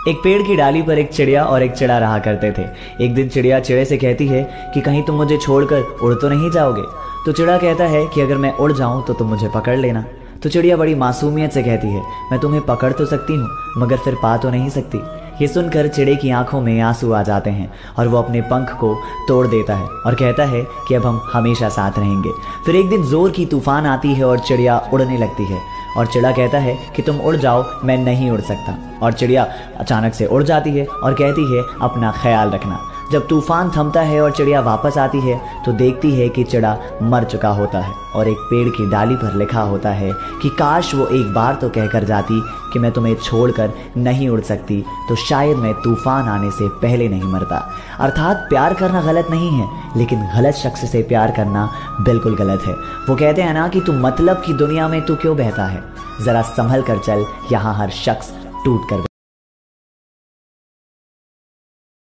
एक पेड़ की डाली पर एक चिड़िया और एक चिड़ा रहा करते थे। एक दिन चिड़िया चिड़े से कहती है कि कहीं तुम मुझे छोड़कर उड़ तो नहीं जाओगे। तो चिड़ा कहता है कि अगर मैं उड़ जाऊं तो तुम मुझे पकड़ लेना। तो चिड़िया बड़ी मासूमियत से कहती है, मैं तुम्हें पकड़ तो सकती हूँ मगर फिर पा तो नहीं सकती। ये सुनकर चिड़े की आंखों में आंसू आ जाते हैं और वो अपने पंख को तोड़ देता है और कहता है कि अब हम हमेशा साथ रहेंगे। फिर एक दिन जोर की तूफान आती है और चिड़िया उड़ने लगती है और चिड़ा कहता है कि तुम उड़ जाओ, मैं नहीं उड़ सकता। और चिड़िया अचानक से उड़ जाती है और कहती है अपना ख्याल रखना। जब तूफान थमता है और चिड़िया वापस आती है तो देखती है कि चिड़ा मर चुका होता है और एक पेड़ की डाली पर लिखा होता है कि काश वो एक बार तो कहकर जाती कि मैं तुम्हें छोड़कर नहीं उड़ सकती, तो शायद मैं तूफान आने से पहले नहीं मरता। अर्थात प्यार करना गलत नहीं है, लेकिन गलत शख्स से प्यार करना बिल्कुल गलत है। वो कहते हैं ना कि तू मतलब की दुनिया में तू क्यों बहता है, जरा संभल कर चल, यहाँ हर शख्स टूट कर